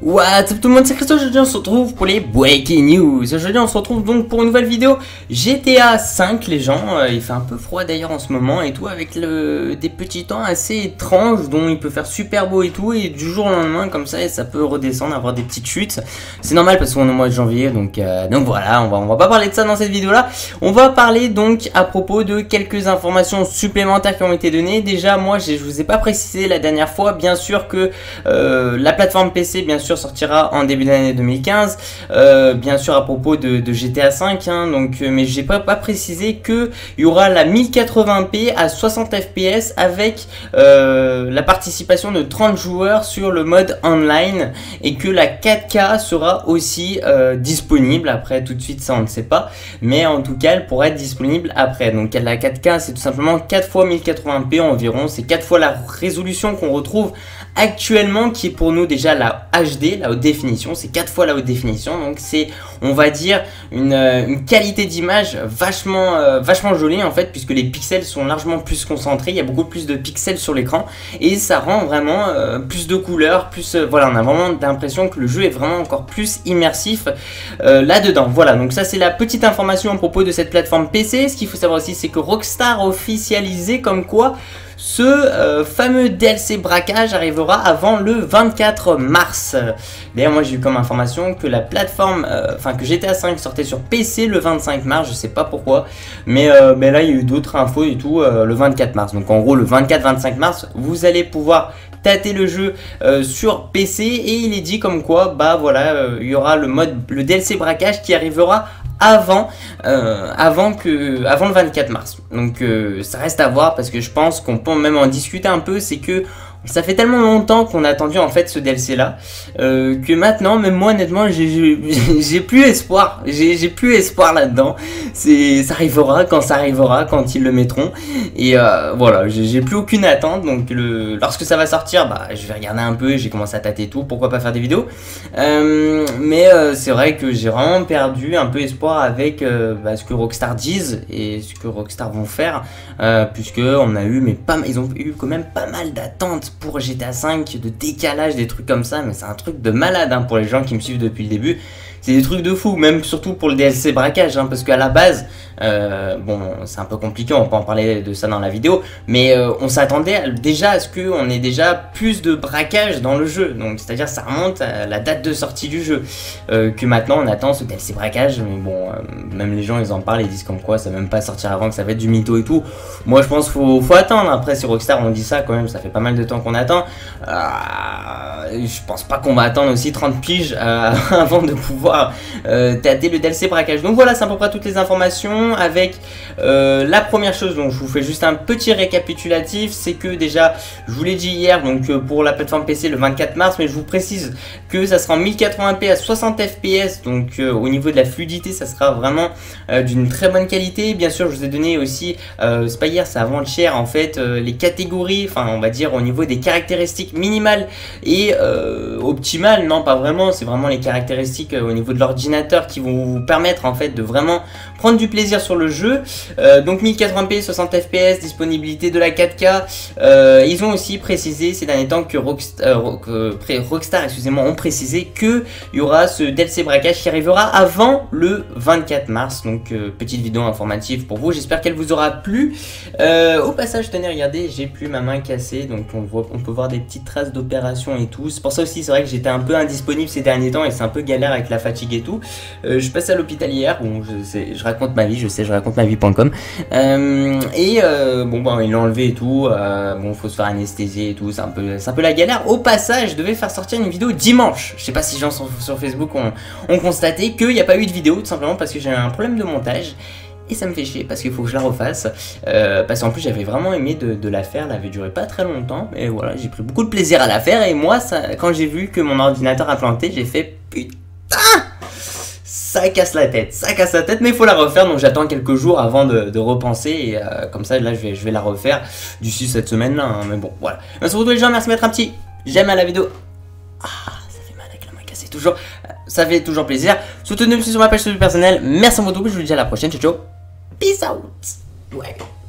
What's up tout le monde, c'est Christophe. Aujourd'hui on se retrouve pour les Breaking News. Aujourd'hui on se retrouve donc pour une nouvelle vidéo GTA 5 les gens. Il fait un peu froid d'ailleurs en ce moment et tout, avec des petits temps assez étranges dont il peut faire super beau et tout, et du jour au lendemain comme ça, et ça peut redescendre, avoir des petites chutes. C'est normal parce qu'on est au mois de janvier, donc voilà, on va pas parler de ça dans cette vidéo là. On va parler donc à propos de quelques informations supplémentaires qui ont été données. Déjà moi je vous ai pas précisé la dernière fois, bien sûr que la plateforme PC bien sûr sortira en début d'année 2015, bien sûr à propos de GTA 5, hein, donc, mais j'ai pas précisé que il y aura la 1080p à 60 fps avec la participation de 30 joueurs sur le mode online, et que la 4K sera aussi disponible. Après tout de suite ça on ne sait pas, mais en tout cas elle pourra être disponible après. Donc la 4K c'est tout simplement 4 fois 1080p environ, c'est 4 fois la résolution qu'on retrouve actuellement, qui est pour nous déjà la HD, la haute définition, c'est 4 fois la haute définition, donc c'est, on va dire, une qualité d'image vachement jolie en fait, puisque les pixels sont largement plus concentrés, il y a beaucoup plus de pixels sur l'écran, et ça rend vraiment plus de couleurs, plus, voilà, on a vraiment l'impression que le jeu est vraiment encore plus immersif là-dedans. Voilà, donc ça c'est la petite information à propos de cette plateforme PC. Ce qu'il faut savoir aussi, c'est que Rockstar a officialisé comme quoi ce fameux DLC braquage arrivera avant le 24 mars. D'ailleurs moi j'ai eu comme information que la plateforme, que GTA 5 sortait sur PC le 25 mars, je sais pas pourquoi, mais là il y a eu d'autres infos et tout, le 24 mars. Donc en gros le 24-25 mars vous allez pouvoir tâter le jeu sur PC, et il est dit comme quoi bah voilà, il y aura le DLC braquage qui arrivera avant le 24 mars. Donc ça reste à voir, parce que je pense qu'on peut même en discuter un peu. C'est que ça fait tellement longtemps qu'on a attendu en fait ce DLC là, que maintenant même moi honnêtement j'ai plus espoir, j'ai plus espoir là-dedans. Ça arrivera quand ils le mettront, et voilà, j'ai plus aucune attente. Donc lorsque ça va sortir, bah je vais regarder un peu, j'ai commencé à tâter tout, pourquoi pas faire des vidéos, mais c'est vrai que j'ai vraiment perdu un peu espoir avec ce que Rockstar disent et ce que Rockstar vont faire, puisque on a eu ils ont eu quand même pas mal d'attentes pour GTA 5, de décalage, des trucs comme ça, mais c'est un truc de malade, hein, pour les gens qui me suivent depuis le début. C'est des trucs de fou, même surtout pour le DLC braquage, hein, parce qu'à la base, bon, c'est un peu compliqué, on peut en parler de ça dans la vidéo, mais on s'attendait déjà à ce qu'on ait déjà plus de braquage dans le jeu, donc c'est-à-dire ça remonte à la date de sortie du jeu, que maintenant on attend ce DLC braquage, mais bon, même les gens ils en parlent, ils disent comme quoi ça va même pas sortir avant, que ça va être du mytho et tout. Moi je pense qu'il faut attendre. Après si Rockstar on dit ça quand même, ça fait pas mal de temps qu'on attend, je pense pas qu'on va attendre aussi 30 piges avant de pouvoir tâter le DLC braquage. Donc voilà, c'est à peu près toutes les informations. Avec la première chose, donc je vous fais juste un petit récapitulatif, c'est que déjà je vous l'ai dit hier, donc pour la plateforme PC le 24 mars, mais je vous précise que ça sera en 1080p à 60 fps, donc au niveau de la fluidité ça sera vraiment d'une très bonne qualité. Bien sûr je vous ai donné aussi, c'est pas hier, c'est avant-hier en fait, les catégories, enfin on va dire au niveau des caractéristiques minimales et optimales, non pas vraiment, c'est vraiment les caractéristiques au niveau de l'ordinateur qui vont vous permettre en fait de vraiment prendre du plaisir sur le jeu. Donc 1080p 60 fps, disponibilité de la 4K. Ils ont aussi précisé ces derniers temps que Rockstar excusez-moi, ont précisé que il y aura ce DLC braquage qui arrivera avant le 24 mars. Donc petite vidéo informative pour vous, j'espère qu'elle vous aura plu. Au passage tenez, regardez, j'ai plus ma main cassée, donc on peut voir des petites traces d'opération et tout. C'est pour ça aussi, c'est vrai que j'étais un peu indisponible ces derniers temps et c'est un peu galère avec la fatigue et tout. Je passe à l'hôpital hier, bon je raconte ma vie, je sais, je raconte ma vie.com, bon il l'a enlevé et tout, bon faut se faire anesthésier et tout, c'est un peu la galère. Au passage je devais faire sortir une vidéo dimanche, je sais pas si les gens sur Facebook ont constaté qu'il n'y a pas eu de vidéo, tout simplement parce que j'ai un problème de montage. Et ça me fait chier parce qu'il faut que je la refasse, parce qu'en plus j'avais vraiment aimé de la faire, elle avait duré pas très longtemps, et voilà, j'ai pris beaucoup de plaisir à la faire. Et moi quand j'ai vu que mon ordinateur a planté, j'ai fait putain, ça casse la tête, mais il faut la refaire, donc j'attends quelques jours avant de repenser, et comme ça là je vais la refaire d'ici cette semaine là, hein, mais bon voilà. Merci pour tous les gens, merci de mettre un petit j'aime à la vidéo. Ça fait mal avec la main cassée toujours, ça fait toujours plaisir. Soutenez-moi sur ma page personnelle, merci à vous tous, je vous dis à la prochaine, ciao ciao. Peace out. Ouais.